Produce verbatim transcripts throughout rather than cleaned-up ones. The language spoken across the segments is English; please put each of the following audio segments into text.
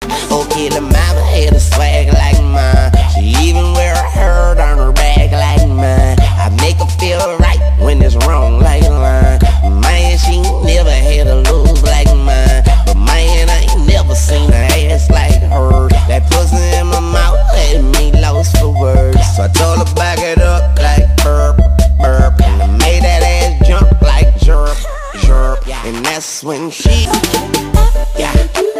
Okay, the mama had a swag like mine. She even wear a herd on her back like mine. I make her feel right when it's wrong like line. Man, she never had a lose like mine. But man, I ain't never seen her ass like hers. That pussy in my mouth had me lost for words. So I told her back it up like burp, burp. And I made that ass jump like jerk, jerk. And that's when she, yeah,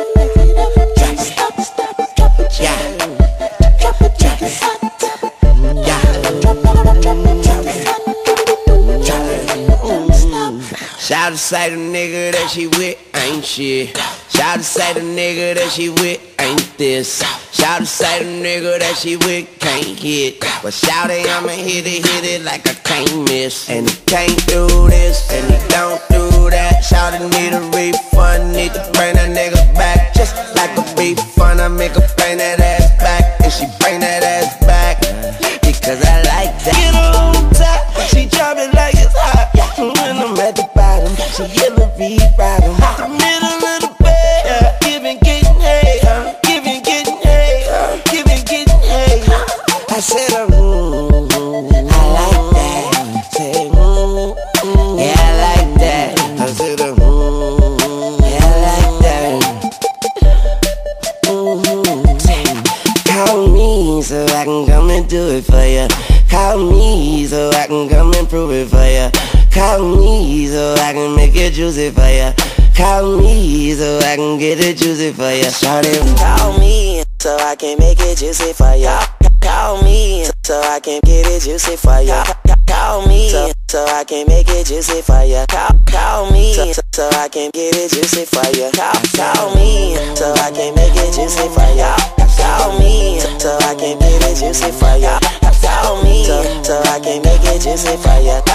shout to say the nigga that she with ain't shit. Shout to say the nigga that she with ain't this. Shout to say the nigga that she with can't hit. But shout it, I'ma hit it, hit it like I can't miss. And he can't do this, and he don't do that. Shout it, need a refund, need to bring that nigga back. Just like a beef fun, I make her bring that ass back. And she bring that ass back, because I like that. Get her on top, she drop it like it's hot. When I'm at the bottom, she Hillary Rodham. The middle of the bed, yeah. Giving, getting hay, uh, giving, getting hay, uh, giving, getting hay. I said, uh, mm, I like that. Say, mm, mm, yeah, I like that. I said, uh, mm, yeah, I like that. Mm-hmm. Call me so I can come and do it for ya. Call me so I can come and prove it for ya. Call me so I can make it juicy for ya. Call me so I can get it juicy for ya. Shawty, call me so I can make it juicy for ya. Call me so I can get it juicy for ya. Call me so, so I can make it juicy for ya. Call, call me so, so I can get it juicy for ya. Call, call me so I can make it juicy for ya. Call me so I can get it juicy for ya. Call me so, so I can make it juicy for ya.